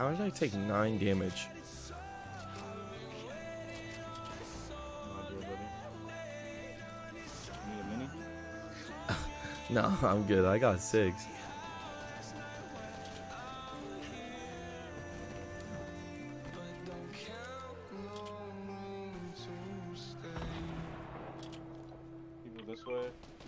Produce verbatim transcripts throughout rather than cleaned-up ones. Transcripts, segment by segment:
How did I take nine damage? No, I'm good. I got six. People this way.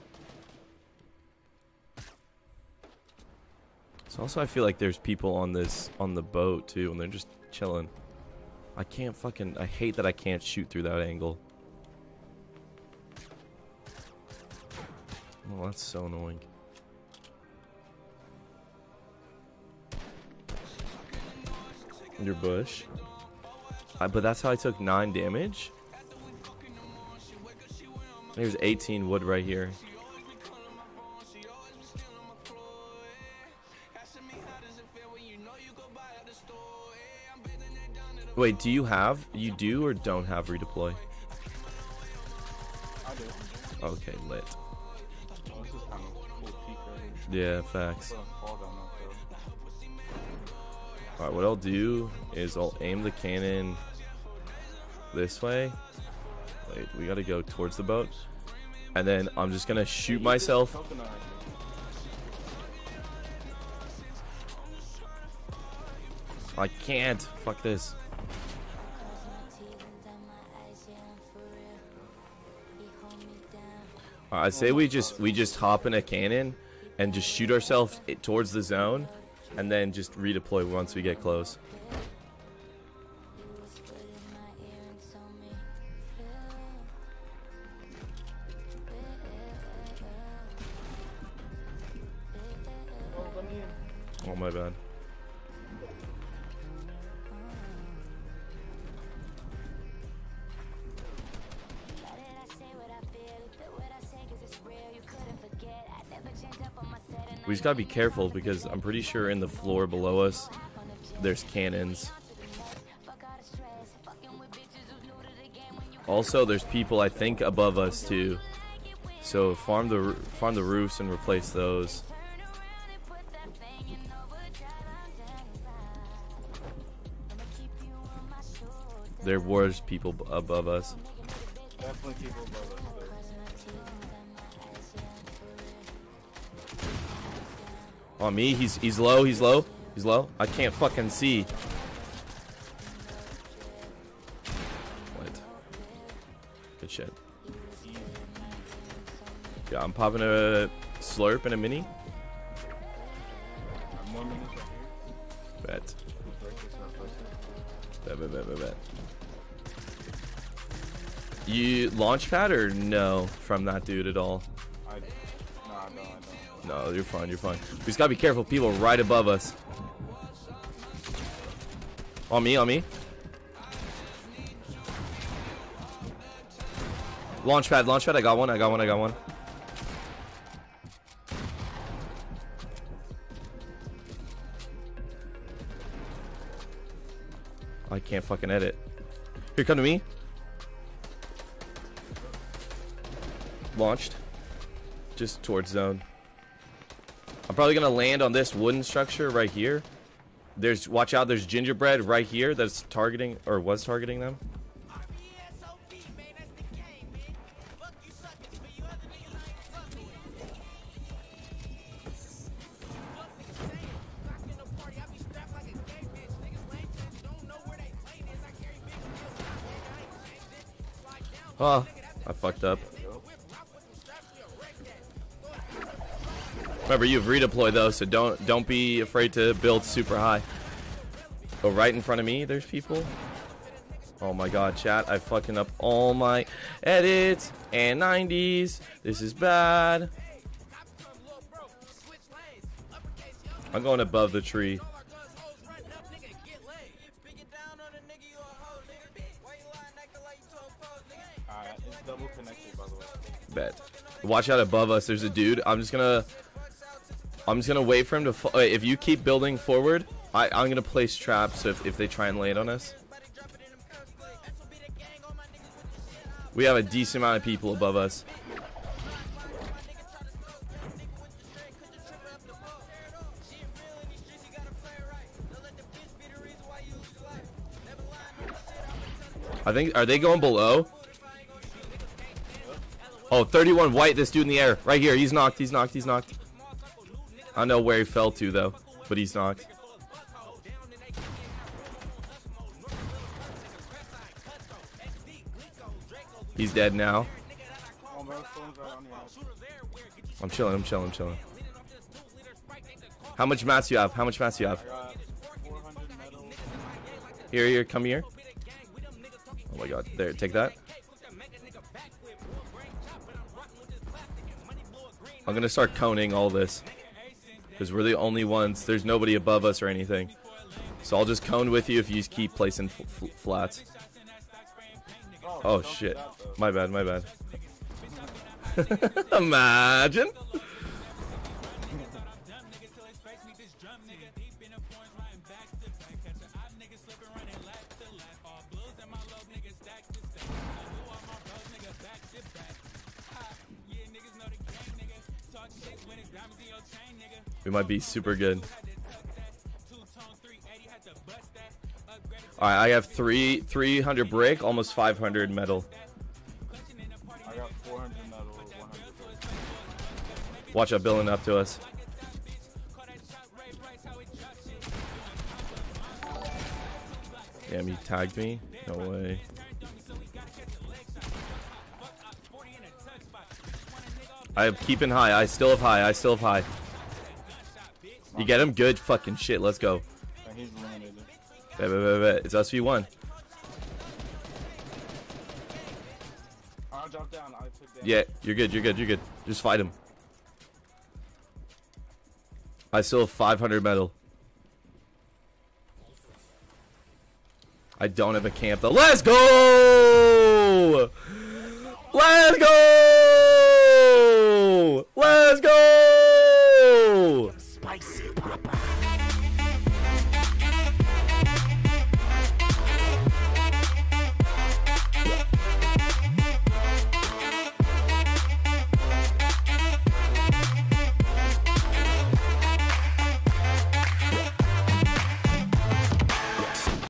So also, I feel like there's people on this on the boat too, and they're just chilling. I can't fucking. I hate that I can't shoot through that angle. Oh, that's so annoying. Your bush. I, but that's how I took nine damage. There's eighteen wood right here. Wait, do you have? You do or don't have redeploy? I do. Okay, lit. Oh, this is kind of a cool peak right here. Yeah, facts. Put a fall down there, Alright, what I'll do is I'll aim the cannon this way. Wait, we gotta go towards the boat. And then I'm just gonna shoot myself. I can't. Fuck this. Alright, I say we just we just hop in a cannon and just shoot ourselves towards the zone, and then just redeploy once we get close. Oh, my bad. We just gotta be careful because I'm pretty sure in the floor below us there's cannons. Also, there's people I think above us too. So farm the farm the roofs and replace those. There was people above us. Definitely people above us. On me, he's he's low, he's low, he's low. I can't fucking see. What? Good shit. Yeah, I'm popping a slurp and a mini. More minis right here. Bet. Bet, bet, bet, bet, bet. You launch pad or no from that dude at all? I, nah, no, I don't. No, you're fine, you're fine. We just gotta be careful, people right above us. On me, on me. Launch pad, launch pad, I got one, I got one, I got one. I can't fucking edit. Here, come to me. Launched. Just towards zone. I'm probably gonna land on this wooden structure right here. There's, watch out, there's gingerbread right here that's targeting, or was targeting them. Oh, I fucked up. Remember, you've redeployed though, so don't don't be afraid to build super high. Oh, right in front of me, there's people. Oh my god, chat, I fucking up all my edits and nineties. This is bad. I'm going above the tree. Alright, it's double connected, by the way. Bet. Watch out above us. There's a dude. I'm just gonna. I'm just gonna wait for him to. Fall. If you keep building forward, I, I'm gonna place traps. So if if they try and land on us, we have a decent amount of people above us. I think, are they going below? Oh, thirty-one white, this dude in the air. Right here, he's knocked, he's knocked, he's knocked. I don't know where he fell to, though, but he's knocked. He's dead now. I'm chilling, I'm chilling, I'm chilling. How much mats you have? How much mats you have? Here, here, come here. Oh my god, there, take that. I'm gonna start coning all this. Because we're the only ones. There's nobody above us or anything. So I'll just cone with you if you just keep placing f f flats. Oh shit. My bad, my bad. Imagine. We might be super good. Alright, I have three three hundred brick, almost five hundred metal. I got four hundred metal, one hundred brick. Watch out, building up to us. Damn, he tagged me? No way. I have keeping high. I still have high. I still have high. You get him? Good fucking shit. Let's go. He's eliminated. Bet, bet, bet, bet. It's us v one. I'll drop down. I took down. Yeah, you're good. You're good. You're good. Just fight him. I still have five hundred metal. I don't have a camp though. Let's go! Let's go!